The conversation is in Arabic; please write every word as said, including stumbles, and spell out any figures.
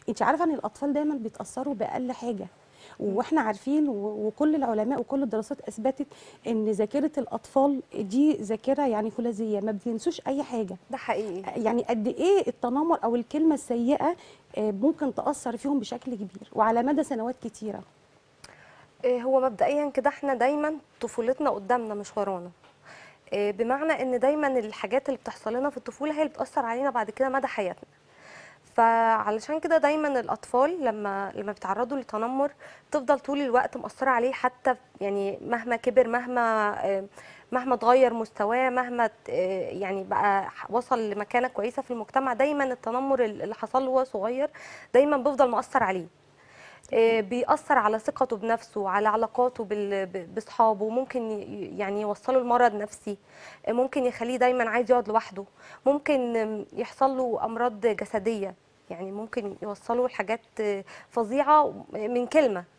انت عارفه ان الاطفال دايما بيتاثروا باقل حاجه، واحنا عارفين و- وكل العلماء وكل الدراسات اثبتت ان ذاكره الاطفال دي ذاكره يعني فولاذيه، ما بينسوش اي حاجه. ده حقيقي. يعني قد ايه التنمر او الكلمه السيئه آه، ممكن تاثر فيهم بشكل كبير وعلى مدى سنوات كتيره. آه، هو مبدئيا كده احنا دايما طفولتنا قدامنا مش ورانا. آه، بمعنى ان دايما الحاجات اللي بتحصل لنا في الطفوله هي اللي بتاثر علينا بعد كده مدى حياتنا. فعلشان كده دايما الاطفال لما لما بيتعرضوا للتنمر بتفضل طول الوقت مأثره عليه، حتى يعني مهما كبر، مهما آه، مهما اتغير مستواه، مهما ت- آه، يعني بقى ح- وصل لمكانه كويسه في المجتمع، دايما التنمر اللي حصل له وهو صغير دايما بيفضل مؤثر عليه. آه، بيأثر على ثقته بنفسه، على علاقاته بال- ب- بأصحابه، ممكن ي- يعني يوصله لمرض نفسي، آه، ممكن يخليه دايما عايز يقعد لوحده، ممكن آم، يحصل له أمراض جسدية، يعني ممكن يوصله لحاجات آه، فظيعة من كلمة.